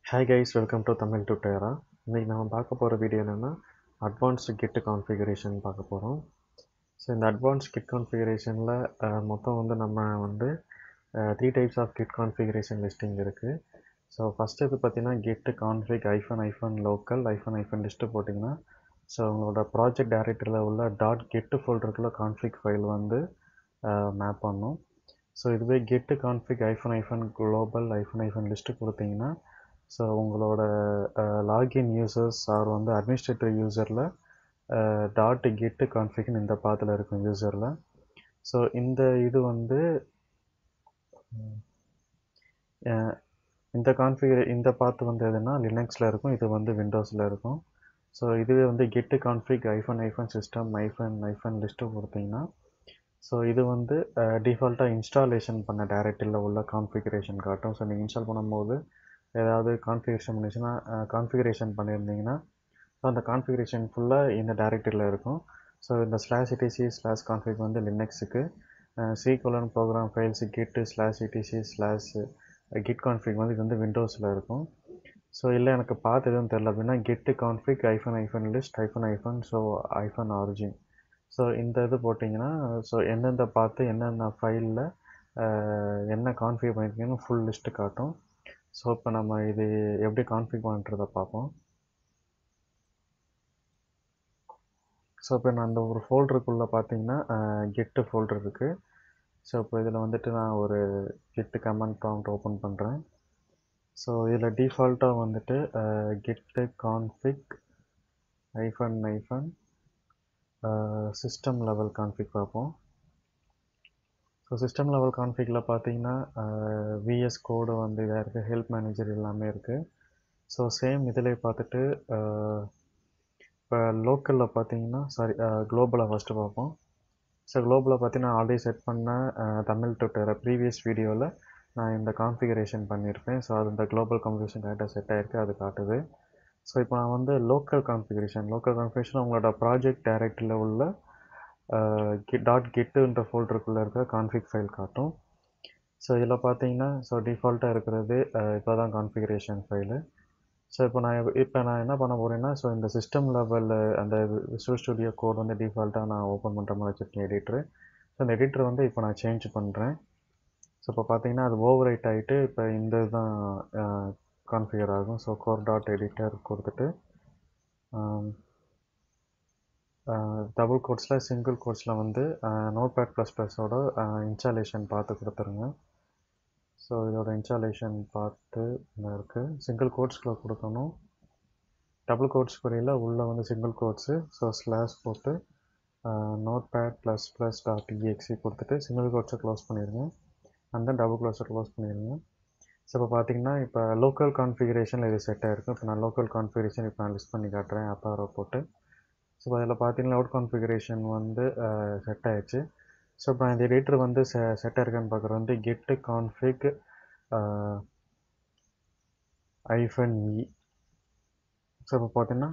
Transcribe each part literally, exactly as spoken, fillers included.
Hi guys, welcome to Tamil Tutorial. இன்னைக்கு நம்ம பார்க்க போகிற வீடியோ என்னென்னா அட்வான்ஸ்டு கிட் கான்ஃபிகரேஷன் பார்க்க போகிறோம். ஸோ இந்த அட்வான்ஸ் கிட் கான்ஃபிகரேஷனில் மொத்தம் வந்து நம்ம வந்து three types of git configuration listing இருக்குது. ஸோ ஃபஸ்ட்டு இது பார்த்தீங்கன்னா கிட் கான்ஃபிக் ஐஃபன் ஐஃபன் லோக்கல் ஐஃபன் ஐஃபன் லிஸ்ட்டு போட்டிங்கன்னா ஸோ உங்களோட ப்ராஜெக்ட் டைரக்டரியில் உள்ள டாட் கெட்டு ஃபோல்டருக்குள்ள கான்ஃபிக் ஃபைல் வந்து மேப் பண்ணும். ஸோ இதுவே கெட்டு கான்ஃபிக் ஐஃபன் ஐஃபன் குளோபல் ஐஃபன் ஐஃபன் லிஸ்ட்டு கொடுத்தீங்கன்னா ஸோ உங்களோட லாகின் யூசர்ஸ் ஆர் வந்து அட்மினிஸ்ட்ரேட்டர் யூசரில் டாட் கெட்டு கான்ஃபிக்னு இந்த பாத்தில் இருக்கும் யூசரில். ஸோ இந்த இது வந்து இந்த கான்ஃபிகர் இந்த பாத்து வந்து எதுனா லினக்ஸில் இருக்கும், இது வந்து விண்டோஸில் இருக்கும். ஸோ இதுவே வந்து கெட்டு கான்ஃபிக் ஐஃபன் ஐஃபன் சிஸ்டம் ஐஃபன் ஐஃபன் லிஸ்ட்டு கொடுத்தீங்கன்னா ஸோ இது வந்து டிஃபால்ட்டாக இன்ஸ்டாலேஷன் பண்ண டைரக்டரியில் உள்ள கான்ஃபிகரேஷன் காட்டும். ஸோ நீங்கள் இன்ஸ்டால் பண்ணும்போது ஏதாவது கான்ஃபிகரேஷன் பண்ணிச்சுன்னா கான்ஃபிகரேஷன் பண்ணியிருந்தீங்கன்னா ஸோ அந்த கான்ஃபிகரேஷன் ஃபுல்லாக இந்த டைரக்டரியில் இருக்கும். ஸோ இந்த ஸ்லாஷ் இடிசி ஸ்லாஷ் கான்ஃபிக் வந்து லினக்ஸுக்கு, C colon program files git slash ETC slash git config வந்து இது வந்து விண்டோஸில் இருக்கும். ஸோ இல்லை எனக்கு பார்த்து எதுவும் தெரில அப்படின்னா கெட்டு கான்ஃபிக் ஐஃபன் ஐஃபன் லிஸ்ட் ஐஃபன் ஐஃபன் ஸோ ஐஃபன் ஆரிஜின் ஸோ இந்த இது போட்டிங்கன்னா ஸோ எந்தெந்த பார்த்து என்னென்ன ஃபைலில் என்ன கான்ஃபிக் பண்ணியிருக்கீங்கன்னு ஃபுல் லிஸ்ட்டு காட்டும். ஸோ இப்போ நம்ம இது எப்படி கான்ஃபிக் பண்ணுறதை பார்ப்போம். ஸோ இப்போ நான் அந்த ஒரு ஃபோல்டருக்குள்ளே பார்த்தீங்கன்னா கெட்டு ஃபோல்டர் இருக்குது. ஸோ இப்போ இதில் வந்துட்டு நான் ஒரு கெட்டு கமெண்ட் ப்ராம்ப்ட் ஓப்பன் பண்ணுறேன். ஸோ இதில் டிஃபால்ட்டாக வந்துட்டு git config hyphen hyphen system level config பார்ப்போம். ஸோ சிஸ்டம் லெவல் கான்ஃபிகில் பார்த்தீங்கன்னா விஎஸ் கோடு வந்து இதாக இருக்குது, ஹெல்ப் மேனேஜர் எல்லாமே இருக்குது. ஸோ சேம் இதில் பார்த்துட்டு இப்போ லோக்கலில் பார்த்தீங்கன்னா சாரி குளோபலை ஃபஸ்ட்டு பார்ப்போம். ஸோ குளோபலை பார்த்தீங்கன்னா ஆல்ரெடி செட் பண்ண தமிழ் டுட்டோரியல் ப்ரீவியஸ் வீடியோவில் நான் இந்த கான்ஃபிகரேஷன் பண்ணியிருப்பேன். ஸோ அது இந்த குளோபல் கான்ஃபிகரேஷன் கரெக்டாக செட் ஆகிருக்கு, அது காட்டுது. ஸோ இப்போ நான் வந்து லோக்கல் கான்ஃபிகரேஷன் லோக்கல் கான்ஃபிகரேஷன் உங்களோட ப்ராஜெக்ட் டைரக்டரியில் உள்ள டாட் கெட்டுன்ற ஃபோல்டருக்குள்ளே இருக்கிற கான்ஃபிக் ஃபைல் காட்டும். ஸோ இதில் பார்த்தீங்கன்னா ஸோ டிஃபால்ட்டாக இருக்கிறது இப்போ தான் கான்ஃபிகரேஷன் ஃபைலு. ஸோ இப்போ நான் இப்போ நான் என்ன பண்ண போகிறேன்னா ஸோ இந்த சிஸ்டம் லெவலில் அந்த விசுவல் ஸ்டுடியோ கோட் வந்து டிஃபால்ட்டாக நான் ஓப்பன் பண்ணுற மாதிரி வச்சுருக்கேன் எடிட்ரு. ஸோ இந்த எடிட்ரு வந்து இப்போ நான் சேஞ்ச் பண்ணுறேன். ஸோ இப்போ பார்த்தீங்கன்னா அது ஓவர் ரைட் ஆகிட்டு இப்போ இந்த இதுதான் கான்ஃபிகர் ஆகும். ஸோ கோர் டாட் எடிட்டர் கொடுத்துட்டு டபுள் கோட்ஸில் சிங்கிள் கோட்ஸில் வந்து நோட் பேட் ப்ளஸ் ப்ளஸோட இன்ஸ்டாலேஷன் பார்த்து கொடுத்துருங்க. ஸோ இதோட இன்ஸ்டாலேஷன் பார்த்து இருக்குது, சிங்கிள் கோட்ஸ்குள்ளே கொடுக்கணும். டபுள் கோட்ஸ் குறியில் உள்ளே வந்து சிங்கிள் கோட்ஸு ஸோ ஸ்லாஷ் போட்டு notepad plus plus dot EXE கொடுத்துட்டு சிங்கிள் கோட்ஸை க்ளோஸ் பண்ணிடுங்க, அண்ட் தென் டபுள் கோட்ஸை க்ளோஸ் பண்ணிடுங்க. ஸோ இப்போ பார்த்தீங்கன்னா இப்போ லோக்கல் கான்ஃபிகரேஷனில் இது செட் ஆகிருக்கும். இப்போ நான் லோக்கல் கான்ஃபிகரேஷன் இப்போ நான் லிஸ்ட் பண்ணி காட்டுறேன் ஆப்பாரோ போட்டு. ஸோ அதில் பார்த்தீங்கன்னா அவுட் கான்ஃபிகரேஷன் வந்து செட் ஆகிடுச்சு. ஸோ இப்போ இந்த எடிட்டர் வந்து செ செட் ஆகிருக்கான்னு பார்க்குறது வந்து கெட்டு கான்ஃபிக் ஐஃபன் இ. ஸோ இப்போ பார்த்தீங்கன்னா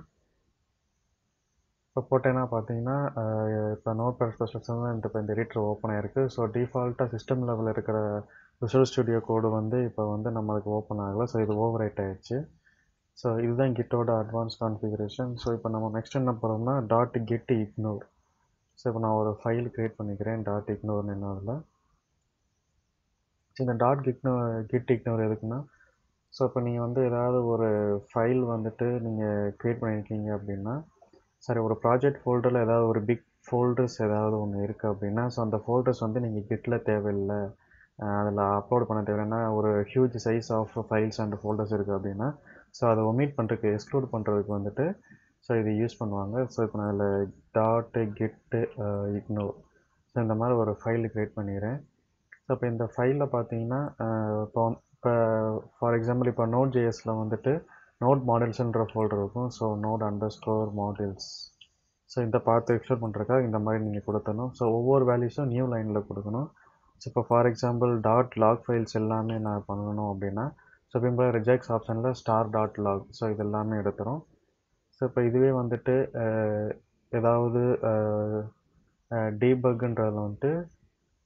இப்போ போட்டேன்னா பார்த்தீங்கன்னா இப்போ நோட் பேட் ப்ளஸ் ப்ளஸ் வந்து இந்த இப்போ இந்த எடிட்டர் ஓப்பன் ஆகிருக்கு. ஸோ டிஃபால்ட்டாக சிஸ்டம் லெவலில் இருக்கிற விசுவல் ஸ்டுடியோ கோடு வந்து இப்போ வந்து நம்மளுக்கு ஓப்பன் ஆகலை. ஸோ இது ஓவர் ரைட் ஆகிடுச்சு. ஸோ இதுதான் கிட்டோட அட்வான்ஸ் கான்ஃபிகரேஷன். ஸோ இப்போ நம்ம நெக்ஸ்ட் என்ன போகிறோம்னா டாட் கெட் இக்னோர். ஸோ இப்போ நான் ஒரு ஃபைல் க்ரியேட் பண்ணிக்கிறேன் டாட் இக்னோர்னு என்னதில். ஸோ இந்த டாட் கிட்னோ கெட் இக்னோர் எதுக்குன்னா ஸோ இப்போ நீங்கள் வந்து ஏதாவது ஒரு ஃபைல் வந்துட்டு நீங்கள் க்ரியேட் பண்ணியிருக்கீங்க அப்படின்னா சரி ஒரு ப்ராஜெக்ட் ஃபோல்டரில் ஏதாவது ஒரு பிக் ஃபோல்டர்ஸ் ஏதாவது ஒன்று இருக்குது அப்படின்னா ஸோ அந்த ஃபோல்டர்ஸ் வந்து நீங்கள் கிட்டில் தேவையில்லை, அதில் அப்லோட் பண்ண தேவையில்லைன்னா ஒரு huge size of files and folders இருக்குது அப்படின்னா ஸோ அதை ஒமிட் பண்ணுறதுக்கு எக்ஸ்க்ளூட் பண்ணுறதுக்கு வந்துட்டு ஸோ இது யூஸ் பண்ணுவாங்க. ஸோ இப்போ நான் அதில் டாட்டு கெட்டு இக்னோர் ஸோ இந்த மாதிரி ஒரு ஃபைல் க்ரியேட் பண்ணிக்கிறேன். ஸோ இப்போ இந்த ஃபைலில் பார்த்தீங்கன்னா இப்போ இப்போ ஃபார் எக்ஸாம்பிள் இப்போ நோட் ஜேஎஸில் வந்துட்டு நோட் மாடல்ஸுன்ற ஃபோல்டர் இருக்கும். So node underscore models so இந்த பார்த்து எக்ஸ்ப்ளோர் பண்ணுறதுக்காக இந்த மாதிரி நீங்கள் கொடுத்தணும். ஸோ ஒவ்வொரு வேல்யூஸும் நியூ லைனில் கொடுக்கணும். ஸோ இப்போ for example dot log files எல்லாமே நான் பண்ணணும் அப்படின்னா ஸோ இப்போ ரிஜெக்ட்ஸ் ஆப்ஷனில் ஸ்டார் டாட் லாக் ஸோ இது எல்லாமே எடுத்துரும். ஸோ இப்போ இதுவே வந்துட்டு ஏதாவது டீபக்குன்றதில் வந்துட்டு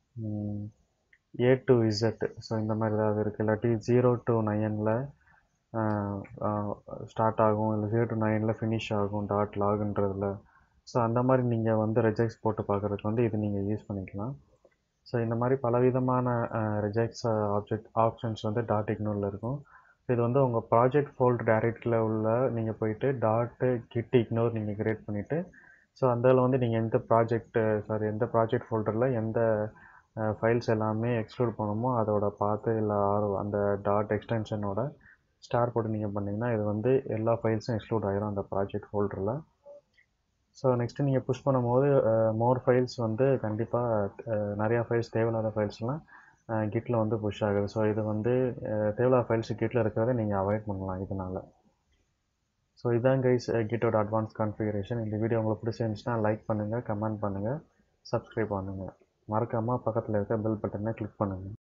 ஏ டு இசட் ஸோ இந்த மாதிரி ஏதாவது இருக்குது, இல்லாட்டி ஜீரோ டு நைனில் ஸ்டார்ட் ஆகும், இல்லை ஜீரோ டு நைனில் ஃபினிஷ் ஆகும் டாட் லாகுன்றதில். ஸோ அந்த மாதிரி நீங்கள் வந்து ரெஜெக்ட்ஸ் போட்டு பார்க்குறதுக்கு வந்து இது நீங்கள் யூஸ் பண்ணிக்கலாம். ஸோ இந்த மாதிரி பலவிதமான ரெஜெக்ட்ஸ் ஆப்ஜெக்ட் ஆப்ஷன்ஸ் வந்து டாட் இக்னோரில் இருக்கும். இது வந்து உங்கள் ப்ராஜெக்ட் ஃபோல்டர் டைரக்டில் உள்ள நீங்கள் போயிட்டு டாட்டு கிட் இக்னோர் நீங்கள் கிரியேட் பண்ணிவிட்டு, ஸோ அந்த இதில் வந்து நீங்கள் எந்த ப்ராஜெக்ட் சாரி எந்த ப்ராஜெக்ட் ஃபோல்டரில் எந்த ஃபைல்ஸ் எல்லாமே எக்ஸ்க்ளூட் பண்ணணுமோ அதோட பார்த்து இல்லை அந்த டாட் எக்ஸ்டென்ஷனோட ஸ்டார் போட்டு நீங்கள் பண்ணிங்கன்னா இது வந்து எல்லா ஃபைல்ஸும் எக்ஸ்க்ளூட் ஆகிரும் அந்த ப்ராஜெக்ட் ஃபோல்டரில். ஸோ நெக்ஸ்ட்டு நீங்கள் புஷ் பண்ணும்போது மோர் ஃபைல்ஸ் வந்து கண்டிப்பாக நிறையா ஃபைல்ஸ் தேவையில்லாத ஃபைல்ஸ்லாம் கிட்டில் வந்து புஷ் ஆகுது. ஸோ இது வந்து தேவையில்லாத ஃபைல்ஸ் கிட்டில் இருக்கிறத நீங்கள் அவாய்ட் பண்ணலாம் இதனால். ஸோ இதான் கைஸ் கிட்டோட அட்வான்ஸ் கான்ஃபிகரேஷன். இந்த வீடியோ உங்களுக்கு பிடிச்சிருந்துச்சுன்னா லைக் பண்ணுங்கள், கமெண்ட் பண்ணுங்கள், சப்ஸ்கிரைப் பண்ணுங்கள். மறக்காமல் பக்கத்தில் இருக்க பெல் பட்டனை கிளிக் பண்ணுங்கள்.